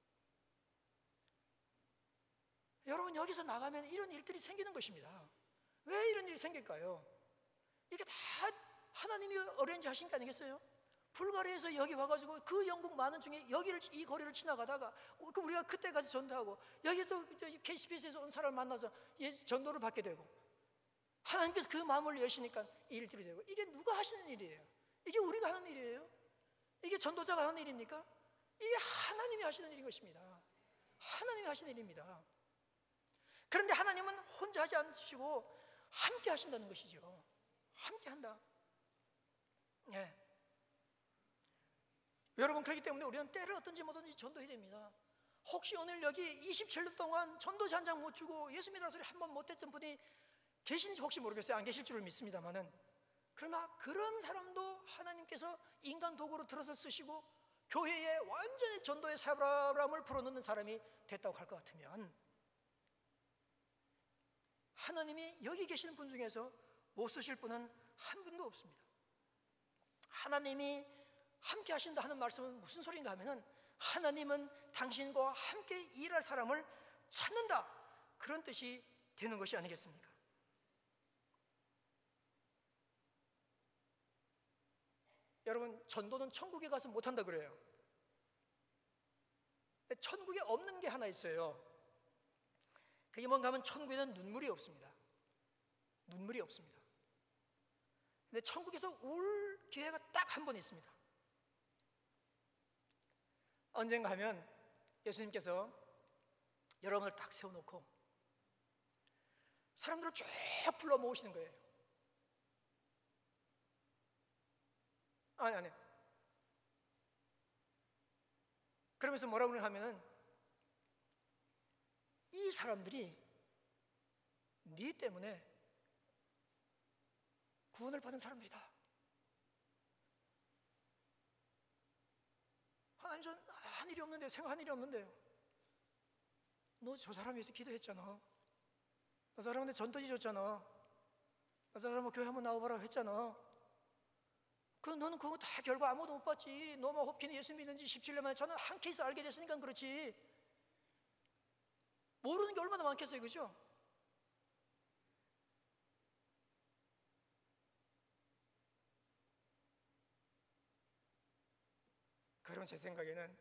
A: 여러분, 여기서 나가면 이런 일들이 생기는 것입니다. 왜 이런 일이 생길까요? 이게 다 하나님이 어레인지 하신 게 아니겠어요? 불가리아에서 여기 와가지고 그 영국 많은 중에 여기를, 이 거리를 지나가다가 우리가 그때까지 전도하고 여기서 케이씨피에스에서 온 사람을 만나서 전도를 받게 되고 하나님께서 그 마음을 여시니까 이 일들이 되고, 이게 누가 하시는 일이에요? 이게 우리가 하는 일이에요? 이게 전도자가 하는 일입니까? 이게 하나님이 하시는 일인 것입니다. 하나님이 하시는 일입니다. 그런데 하나님은 혼자 하지 않으시고 함께 하신다는 것이죠. 함께 한다. 예. 여러분, 그렇기 때문에 우리는 때를 어떤지 뭐든지 전도해야 됩니다. 혹시 오늘 여기 이십칠 년 동안 전도자 한 장 못 주고 예수 믿으라는 소리 한 번 못 했던 분이 계신지 혹시 모르겠어요. 안 계실 줄을 믿습니다만은, 그러나 그런 사람도 하나님께서 인간 도구로 들어서 쓰시고 교회에 완전히 전도의 사람을 불어넣는 사람이 됐다고 할 것 같으면, 하나님이 여기 계시는 분 중에서 못 쓰실 분은 한 분도 없습니다. 하나님이 함께 하신다 하는 말씀은 무슨 소리인가 하면은, 하나님은 당신과 함께 일할 사람을 찾는다, 그런 뜻이 되는 것이 아니겠습니까? 여러분, 전도는 천국에 가서 못한다 그래요. 천국에 없는 게 하나 있어요. 그게 뭔가 하면 천국에는 눈물이 없습니다. 눈물이 없습니다. 근데 천국에서 울 기회가 딱 한 번 있습니다. 언젠가 하면 예수님께서 여러분을 딱 세워놓고 사람들을 쭉 불러 모으시는 거예요. 아니 아니 그러면서 뭐라고 하면은, 이 사람들이 네 때문에 구원을 받은 사람들이다. 하나님, 전 한 일이 없는데, 생각한 일이 없는데요. 너 저 사람 위해서 기도했잖아. 너 저 사람한테 전도지 줬잖아. 너 저 사람 교회 한번 나와봐라 했잖아. 그 너는 그거 다 결과 아무도 못 봤지. 너만 홉킨이 예수 믿는지 십칠 년 만에 저는 한 케이스 알게 됐으니까 그렇지. 모르는 게 얼마나 많겠어요, 그죠? 그럼 제 생각에는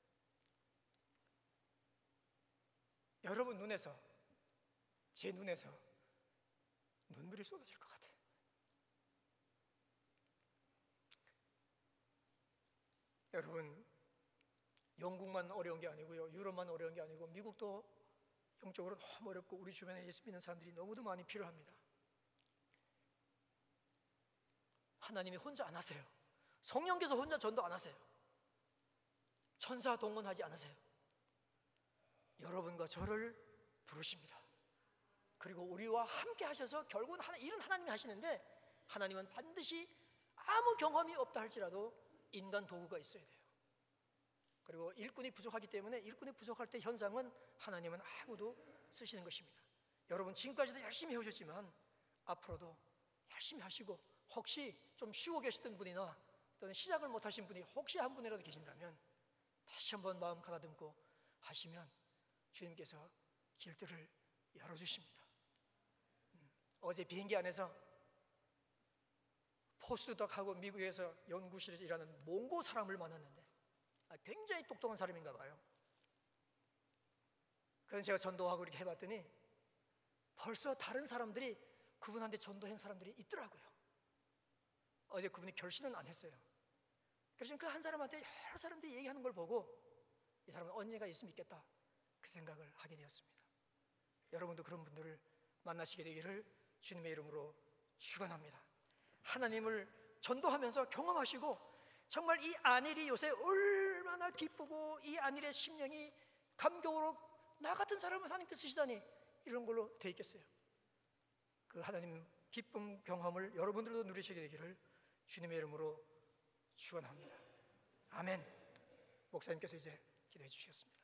A: 여러분 눈에서, 제 눈에서 눈물이 쏟아질 것 같아요. 여러분, 영국만 어려운 게 아니고요, 유럽만 어려운 게 아니고 미국도 영적으로 너무 어렵고 우리 주변에 예수 믿는 사람들이 너무도 많이 필요합니다. 하나님이 혼자 안 하세요. 성령께서 혼자 전도 안 하세요. 천사 동원하지 않으세요. 여러분과 저를 부르십니다. 그리고 우리와 함께 하셔서 결국은 하나, 일은 하나님이 하시는데, 하나님은 반드시 아무 경험이 없다 할지라도 인간 도구가 있어야 돼요. 그리고 일꾼이 부족하기 때문에, 일꾼이 부족할 때 현상은 하나님은 아무도 쓰시는 것입니다. 여러분, 지금까지도 열심히 해오셨지만 앞으로도 열심히 하시고, 혹시 좀 쉬고 계시던 분이나 또는 시작을 못하신 분이 혹시 한 분이라도 계신다면 다시 한번 마음 가다듬고 하시면 주님께서 길들을 열어주십니다. 음, 어제 비행기 안에서 포스닥하고 미국에서 연구실에서 일하는 몽고 사람을 만났는데, 아, 굉장히 똑똑한 사람인가 봐요. 그래서 제가 전도하고 이렇게 해봤더니 벌써 다른 사람들이 그분한테 전도한 사람들이 있더라고요. 어제 그분이 결신은 안 했어요. 그래서 그 한 사람한테 여러 사람들이 얘기하는 걸 보고 이 사람은 언젠가 예수 믿겠다, 그 생각을 하게 되었습니다. 여러분도 그런 분들을 만나시게 되기를 주님의 이름으로 축원합니다. 하나님을 전도하면서 경험하시고, 정말 이 안일이 요새 얼마나 기쁘고 이 안일의 심령이 감격으로 나 같은 사람을 하나님께서 쓰시다니, 이런 걸로 돼 있겠어요? 그 하나님 기쁨 경험을 여러분들도 누리시게 되기를 주님의 이름으로 축원합니다. 아멘. 목사님께서 이제 기도해 주시겠습니다.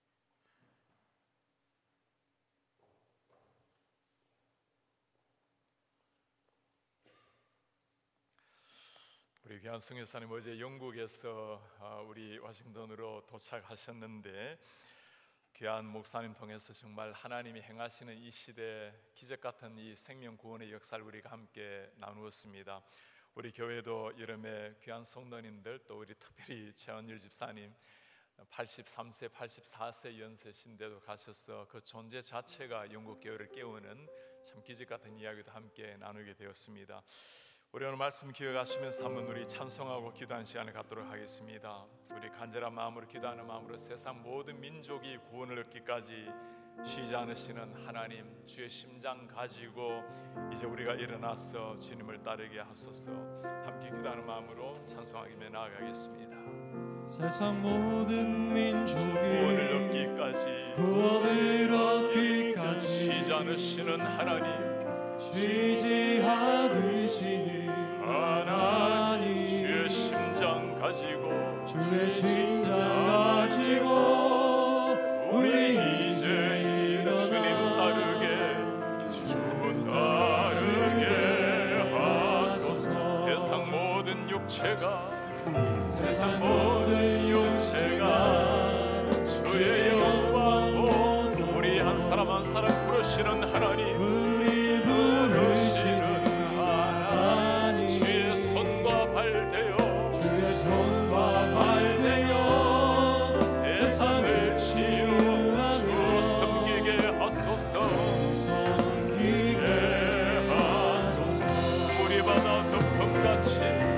B: 우리 귀한 성교사님 어제 영국에서 우리 워싱턴으로 도착하셨는데, 귀한 목사님 통해서 정말 하나님이 행하시는 이 시대 기적 같은 이 생명 구원의 역사를 우리가 함께 나누었습니다. 우리 교회도 여름에 귀한 성도님들, 또 우리 특별히 최원일 집사님 팔십삼 세, 팔십사 세 연세신데도 가셔서 그 존재 자체가 영국 교회를 깨우는 참 기적 같은 이야기도 함께 나누게 되었습니다. 우리 오늘 말씀 기억하시면서 한번 우리 찬송하고 기도하는 시간을 갖도록 하겠습니다. 우리 간절한 마음으로 기도하는 마음으로 세상 모든 민족이 구원을 얻기까지 쉬지 않으시는 하나님, 주의 심장 가지고 이제 우리가 일어나서 주님을 따르게 하소서. 함께 기도하는 마음으로 찬송하기며 나아가겠습니다.
C: 세상 모든 민족이
B: 구원을 얻기까지
C: 구원을 얻기까지
B: 쉬지 않으시는 하나님,
C: 쉬지 않으시는
B: 하나님, 주의 심장 가지고
C: 주의 심장 가지고 우리 이제 일어나
B: 주님 따르게 주 따르게 하소서. 세상 모든 육체가 세상 모든 육체가 주의 영광 보고 우리 한 사람 한 사람 부르시는 하나님,
C: 우리 부르시는
B: 하나님, 주의 손과 발 되어
C: 주의 손과 발 되어
B: 세상을 치유하며 주 섬기게 하소서.
C: 섬기게
B: 하소서. 우리 바다 덮음같이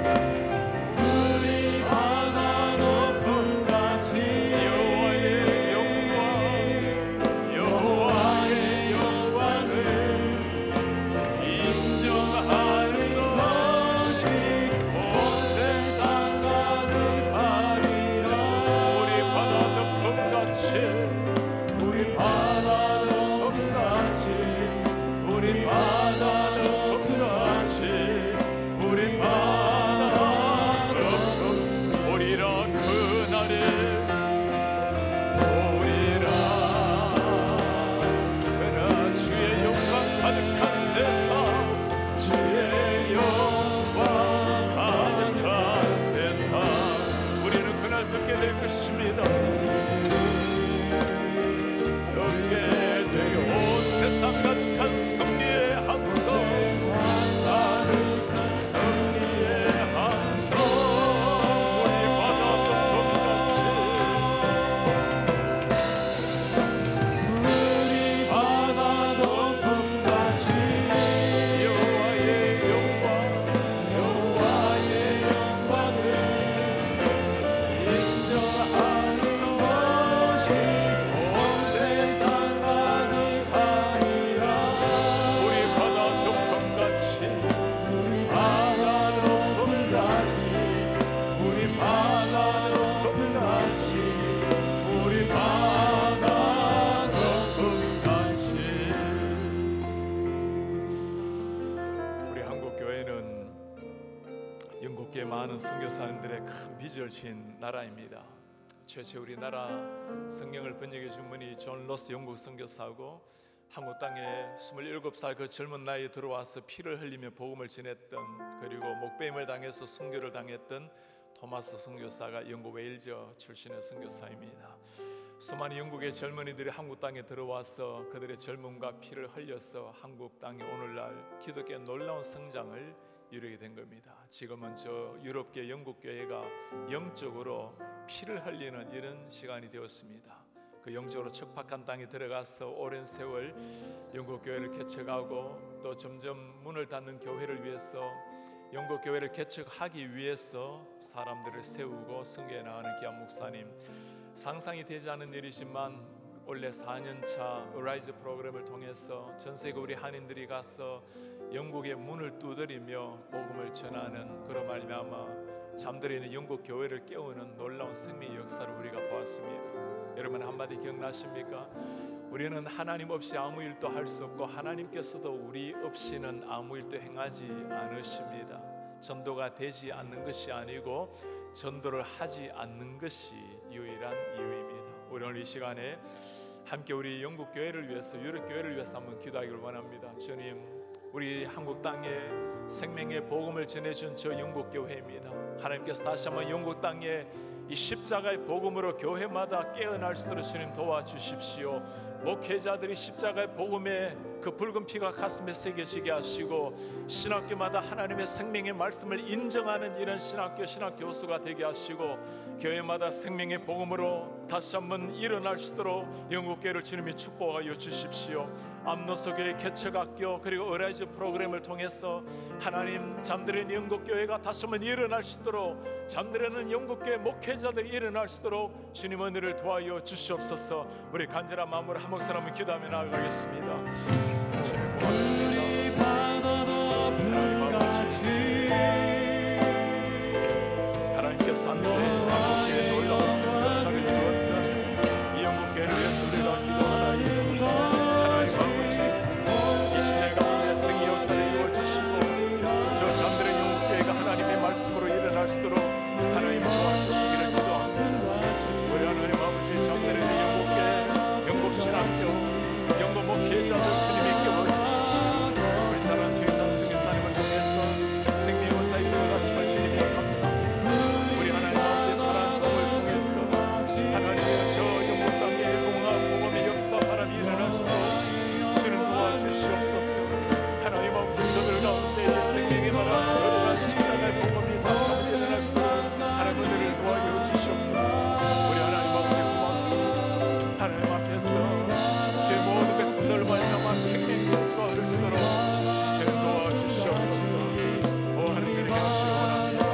C: 우리 바다 높음같이
B: 여호와의 영광 여호와의 영광을 인정하는 것이
C: 온 세상 가득하리라.
B: 우리 바다 덮음같이
C: 우리 바다 높음같이 우리 바다 높음같이 우리 바다
B: 덮음 오리라. 그날에 오리라. 그나 주의 영광 가득한 세상, 주의 영광 가득한 세상, 우리는 그날 듣게 될 것입니다. 듣게 되게 온 세상 가득한 승리의 함성, 가득한 승리의 함성. 우리 바다 덮음같이
C: 우리 바다 높음같이
B: 여호와의 영광
C: 여호와의 영광을 인정하는 것이 온 세상 가득하리라.
B: 우리 바다 덮음같이
C: 우리 바다 높음같이 우리 바다 높음같이 우리 바다 높음같이.
B: 우리 한국 교회는 영국계 많은 선교사님들의 큰 빚을 진 나라입니다. 최초 우리나라 성경을 번역해 준 분이 존 로스 영국 선교사고, 한국 땅에 스물일곱 살 그 젊은 나이에 들어와서 피를 흘리며 복음을 전했던, 그리고 목배임을 당해서 순교를 당했던 토마스 선교사가 영국 웨일즈 출신의 선교사입니다. 수많은 영국의 젊은이들이 한국 땅에 들어와서 그들의 젊음과 피를 흘려서 한국 땅에 오늘날 기독교의 놀라운 성장을 이루게 된 겁니다. 지금은 저 유럽계 영국 교회가 영적으로 피를 흘리는 이런 시간이 되었습니다. 그 영적으로 척박한 땅에 들어가서 오랜 세월 영국 교회를 개척하고, 또 점점 문을 닫는 교회를 위해서 영국 교회를 개척하기 위해서 사람들을 세우고 선교해 나가는 귀한 목사님, 상상이 되지 않은 일이지만 올해 사 년 차 어라이즈 프로그램을 통해서 전 세계 우리 한인들이 가서 영국의 문을 두드리며 복음을 전하는, 그런 말미암아 잠들어 있는 영국 교회를 깨우는 놀라운 생명의 역사를 우리가 보았습니다. 여러분 한마디 기억나십니까? 우리는 하나님 없이 아무 일도 할 수 없고 하나님께서도 우리 없이는 아무 일도 행하지 않으십니다. 전도가 되지 않는 것이 아니고 전도를 하지 않는 것이 유일한 이유입니다. 우리 오늘 이 시간에 함께 우리 영국 교회를 위해서, 유럽 교회를 위해서 한번 기도하기를 원합니다. 주님, 우리 한국 땅에 생명의 복음을 전해준 저 영국 교회입니다. 하나님께서 다시 한번 영국 땅에 이 십자가의 복음으로 교회마다 깨어날 수 있도록 주님 도와주십시오. 목회자들이 십자가의 복음에 그 붉은 피가 가슴에 새겨지게 하시고 신학교마다 하나님의 생명의 말씀을 인정하는 이런 신학교, 신학교수가 되게 하시고 교회마다 생명의 복음으로 다시 한번 일어날 수 있도록 영국교회를 주님이 축복하여 주십시오. 암노소 교회 개척학교 그리고 어라이즈 프로그램을 통해서 하나님 잠들은 영국교회가 다시 한번 일어날 수 있도록, 잠들는 영국교회 목회자들이 일어날 수 있도록 주님 은혜를 도와여 주시옵소서. 우리 간절한 마음으로 한 목소리 한번 기도하며 나아가겠습니다. 주님 고맙습니다. 하나님께서 한때 한국교회에 놀라운 역사를 이루었던 이 영국교회를 위해서 우리가 기도하나니 하나님 아버지 이 시대 가운데 승리 역사를 이루어주시고 저 잠들은 영국교회가 하나님의 말씀으로 일어날 수 있도록 하나님 도와주시기를 기도합니다. 우리 하나님 아버지 잠들은 영국교회, 영국신학교, 영국 목회자들 주님이 깨워주십시오. 우리 사랑하는 주의 성승의 사님을 통해서 생명 역사에 들어가심을 주님이 감사합니다. 우리 하나님 아버지 사랑하는 종을 통해서 하나님의 저 영국 땅에 공학 복음의 역사 바람이 일어날 수 있도록 주님 도와주시옵소서. 하나님 아버지 저들 가운데 이 생명의 바람 여러 가지 십자가의 복음이 다시 한번 일어날 수 있도록 하나님 은혜를 도와여 주시옵소서. 우리 하나님 아버지 고맙습니다. 하나님 앞에서 제 모든 백성들을 말미암아 생명 선수가 얻을 수 있도록 주님 도와주시옵소서. 오 하나님 그렇게 하시기 원합니다.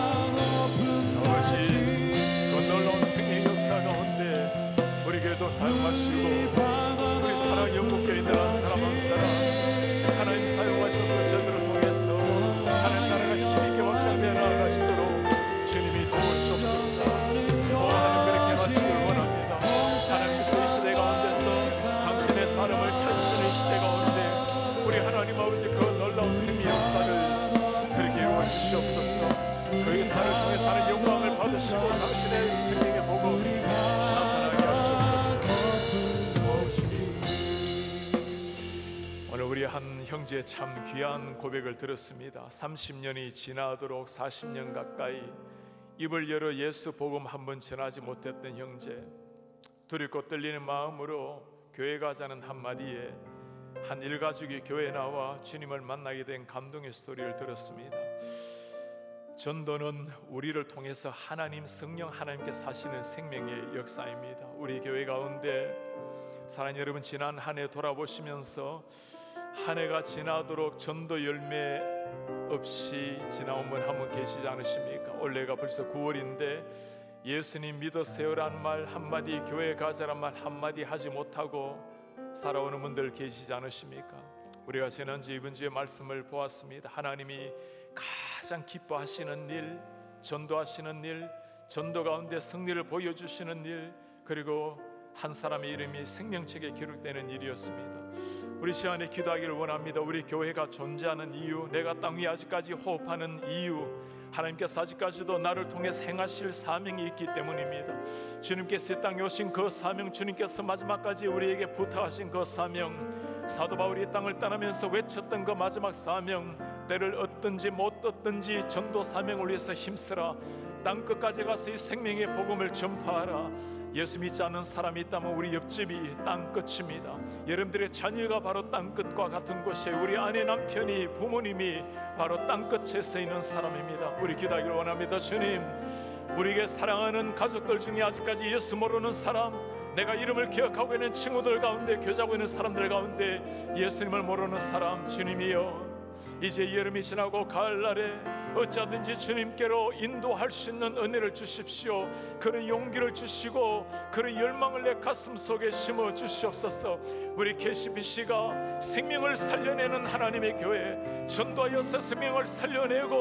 B: 아버지 그 놀라운 생명 역사 가운데 우리 교회도 사용하시고 우리 사랑 영국교인들 한 사람 한 사람 하나님 사용하셔서 저들을 통해서 하나님 나라가 힘있게 확장되어 나아가시도록 주님이 도우시옵소서. 오 하나님 그렇게 하시길 원합니다. 하나님께서 이 시대 가운데서 당신의 사람을 찾으시는 이 시대 가운데 우리 하나님 아버지 그 놀라운 생명 역사를 그렇게 이루어 주시옵소서. 그 역사를 통해 사는 영광을 받으시고 당신의 생명의 복음 나타나게 하시옵소서. 오 주님, 오늘 우리 한 형제의 참 귀한 고백을 들었습니다. 삼십 년이 지나도록 사십 년 가까이 입을 열어 예수 복음 한 번 전하지 못했던 형제, 두렵고 떨리는 마음으로 교회 가자는 한마디에 한 일가족이 교회에 나와 주님을 만나게 된 감동의 스토리를 들었습니다. 전도는 우리를 통해서 하나님 성령 하나님께 사시는 생명의 역사입니다. 우리 교회 가운데 사랑하는 여러분, 지난 한 해 돌아보시면서 한 해가 지나도록 전도 열매 없이 지나온 분 한 분 계시지 않으십니까? 올해가 벌써 구월인데 예수님 믿으세요란 말 한마디, 교회 가자란 말 한마디 하지 못하고 살아오는 분들 계시지 않으십니까? 우리가 지난주 이번주에 말씀을 보았습니다. 하나님이 가장 기뻐하시는 일, 전도하시는 일, 전도 가운데 승리를 보여주시는 일, 그리고 한 사람의 이름이 생명책에 기록되는 일이었습니다. 우리 시간에 기도하기를 원합니다. 우리 교회가 존재하는 이유, 내가 땅 위에 아직까지 호흡하는 이유, 하나님께서 아직까지도 나를 통해서 행하실 사명이 있기 때문입니다. 주님께서 이 땅에 오신 그 사명, 주님께서 마지막까지 우리에게 부탁하신 그 사명, 사도 바울이 이 땅을 떠나면서 외쳤던 그 마지막 사명, 때를 얻든지 못 얻든지 전도 사명을 위해서 힘쓰라. 땅끝까지 가서 이 생명의 복음을 전파하라. 예수 믿지 않는 사람이 있다면 우리 옆집이 땅끝입니다. 여러분들의 자녀가 바로 땅끝과 같은 곳에 우리 아내, 남편이, 부모님이 바로 땅끝에 서 있는 사람입니다. 우리 기도하기를 원합니다. 주님, 우리에게 사랑하는 가족들 중에 아직까지 예수 모르는 사람, 내가 이름을 기억하고 있는 친구들 가운데, 교제하고 있는 사람들 가운데 예수님을 모르는 사람, 주님이여, 이제 여름이 지나고 가을날에 어쩌든지 주님께로 인도할 수 있는 은혜를 주십시오. 그런 용기를 주시고 그런 열망을 내 가슴 속에 심어 주시옵소서. 우리 케이씨비씨가 생명을 살려내는 하나님의 교회, 전도하여서 생명을 살려내고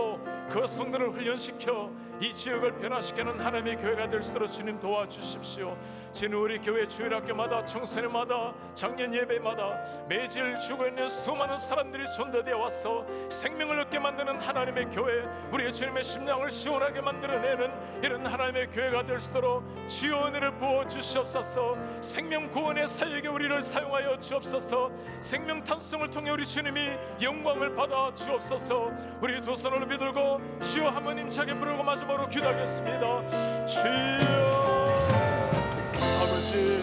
B: 그 성도를 훈련시켜 이 지역을 변화시키는 하나님의 교회가 될 수 있도록 주님 도와주십시오. 주님, 우리 교회 주일학교마다 청소년마다 작년 예배마다 매질 죽어 있는 수많은 사람들이 전도되어 와서 생명을 얻게 만드는 하나님의 교회, 우리 주님의 심령을 시원하게 만들어내는 이런 하나님의 교회가 될 수 있도록 주여 은혜를 부어 주시옵소서. 생명 구원의 사역에 우리를 사용하여 주옵소서. 생명 탄성을 통해 우리 주님이 영광을 받아 주옵소서. 우리 두 손을 높이 들고 주여 한번 힘차게 부르고 마지막으로 기도하겠습니다. 주여 아버지,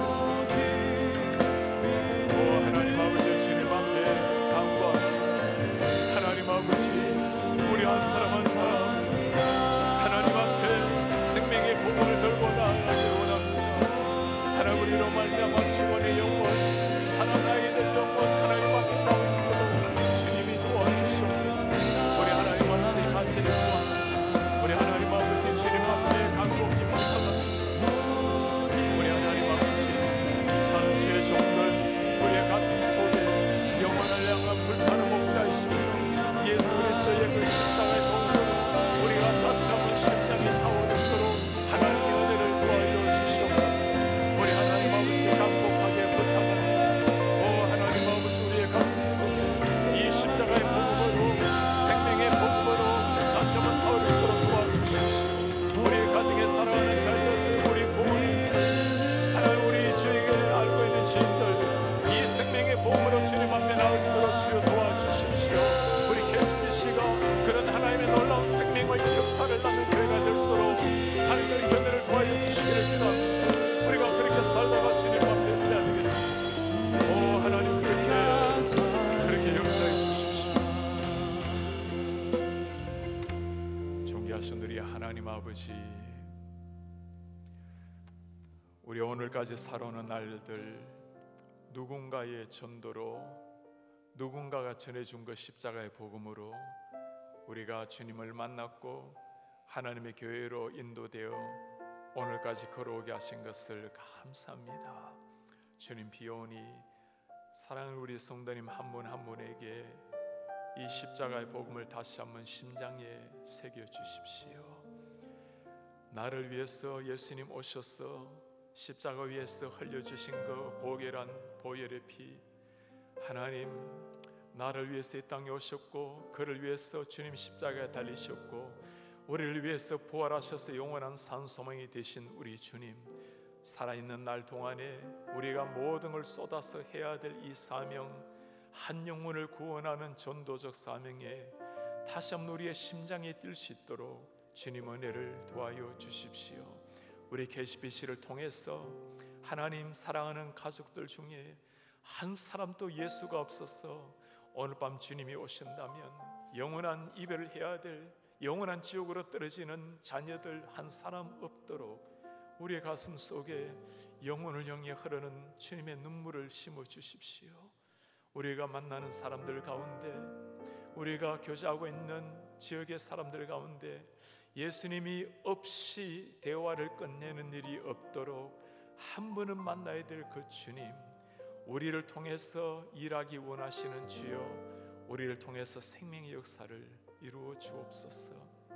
B: 오 하나님 아버지, 주님 앞에 간구합니다. 하나님 아버지, 우리 한 사람 한 사람 하나님 앞에 생명의 복음을 들고 나아가기 원합니다. 하나님, 우리로 말미암아 주원의 영혼, 사랑하게 될 영혼 하나님 앞에 나올 수 있도록 주님이 도와주시옵소서. 우리 하나님 앞에 간절히 구합니다. 우리 하나님 아버지, 주님 앞에 간곡히 부탁합니다. 우리 하나님 아버지, 사는 주의 종들, 우리의 가슴 속에 영원을 향한 불타는 목자이시며 예수 그리스도의 그 십자가의 도움으로 우리가 다시 한번 심장이 타오르도록 하나님의 은혜를 도와줘 주시옵소서. 우리 하나님 아버지께 간곡하게 부탁합니다. 오 하나님 아버지, 우리의 가슴 속에 이 십자가의 복음으로, 생명의 복음으로 다시 한번 타오르도록 도와주시옵소서. 우리 가정에 살아가는 자녀들, 우리 부모님들, 하나님 우리 주에게 알고 있는 지인들, 이 생명의 복음으로 주님 앞에 나올 수 있도록 주여 도와주십시오. 우리 케이씨피씨가 그런 하나님의 놀라운 생명의 역사를 낳는 교회가 될 수 있도록 하나님의 은혜를 도와줘 주시기를 기도합니다. 우리가 그렇게 살다가 주님 앞에 서야 되겠습니다. 오 하나님, 그렇게 그렇게 역사해 주십시오. 존귀하신 우리 하나님 아버지, 우리 오늘까지 살아오는 날들 누군가의 전도로, 누군가가 전해준 그 십자가의 복음으로 우리가 주님을 만났고 하나님의 교회로 인도되어 오늘까지 걸어오게 하신 것을 감사합니다. 주님, 비오니 사랑하는 우리 성도님 한 분 한 분에게 이 십자가의 복음을 다시 한번 심장에 새겨 주십시오. 나를 위해서 예수님 오셔서 십자가 위에서 흘려주신 그 고결한 보혈의 피, 하나님 나를 위해서 이 땅에 오셨고 그를 위해서 주님 십자가에 달리셨고 우리를 위해서 부활하셔서 영원한 산소망이 되신 우리 주님, 살아있는 날 동안에 우리가 모든 걸 쏟아서 해야 될 이 사명, 한 영혼을 구원하는 전도적 사명에 다시 한번 우리의 심장이 뛸 수 있도록 주님 은혜를 도와여 주십시오. 우리 케이씨피씨를 통해서 하나님 사랑하는 가족들 중에 한 사람도 예수가 없어서 오늘 밤 주님이 오신다면 영원한 이별을 해야 될, 영원한 지옥으로 떨어지는 자녀들 한 사람 없도록 우리의 가슴 속에 영혼을 향해 흐르는 주님의 눈물을 심어 주십시오. 우리가 만나는 사람들 가운데, 우리가 교제하고 있는 지역의 사람들 가운데 예수님이 없이 대화를 끝내는 일이 없도록 한 번은 만나야 될 그 주님, 우리를 통해서 일하기 원하시는 주여, 우리를 통해서 생명의 역사를 이루어 주옵소서.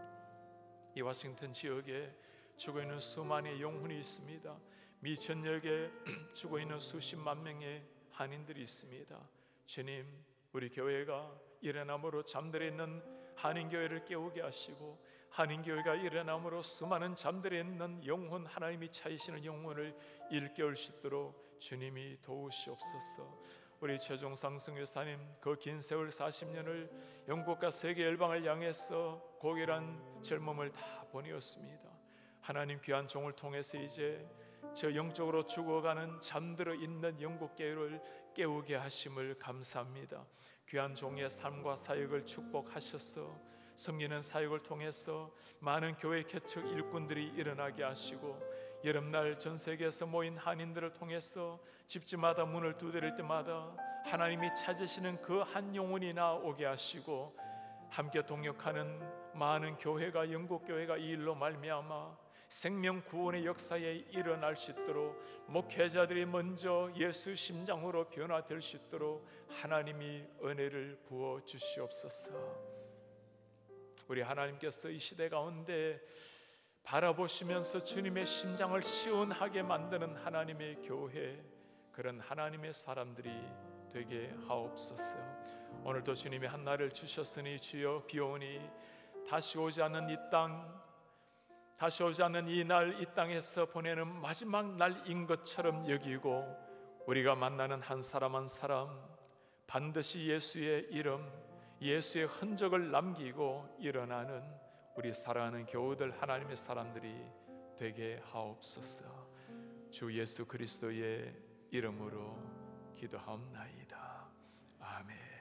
B: 이 워싱턴 지역에 죽어있는 수많은 영혼이 있습니다. 미천역에 죽어있는 수십만 명의 한인들이 있습니다. 주님, 우리 교회가 일어남으로 잠들어 있는 한인교회를 깨우게 하시고 한인교회가 일어남으로 수많은 잠들어 있는 영혼, 하나님이 차이시는 영혼을 일깨울 수 있도록 주님이 도우시옵소서. 우리 최종상 선교사님 그 긴 세월 사십 년을 영국과 세계 열방을 향해서 고결한 젊음을 다 보내었습니다. 하나님 귀한 종을 통해서 이제 저 영적으로 죽어가는 잠들어 있는 영국교회를 깨우게 하심을 감사합니다. 귀한 종의 삶과 사역을 축복하셔서 섬기는 사역을 통해서 많은 교회 개척 일꾼들이 일어나게 하시고 여름날 전 세계에서 모인 한인들을 통해서 집집마다 문을 두드릴 때마다 하나님이 찾으시는 그 한 영혼이 나오게 하시고 함께 동역하는 많은 교회가, 영국교회가 이 일로 말미암아 생명 구원의 역사에 일어날 수 있도록 목회자들이 먼저 예수 심장으로 변화될 수 있도록 하나님이 은혜를 부어 주시옵소서. 우리 하나님께서 이 시대 가운데 바라보시면서 주님의 심장을 시원하게 만드는 하나님의 교회, 그런 하나님의 사람들이 되게 하옵소서. 오늘도 주님이 한 날을 주셨으니 주여 비오니 다시 오지 않는 이 땅, 다시 오지 않는 이 날, 이 땅에서 보내는 마지막 날인 것처럼 여기고 우리가 만나는 한 사람 한 사람 반드시 예수의 이름, 예수의 흔적을 남기고 일어나는 우리 사랑하는 교우들, 하나님의 사람들이 되게 하옵소서. 주 예수 그리스도의 이름으로 기도하옵나이다. 아멘.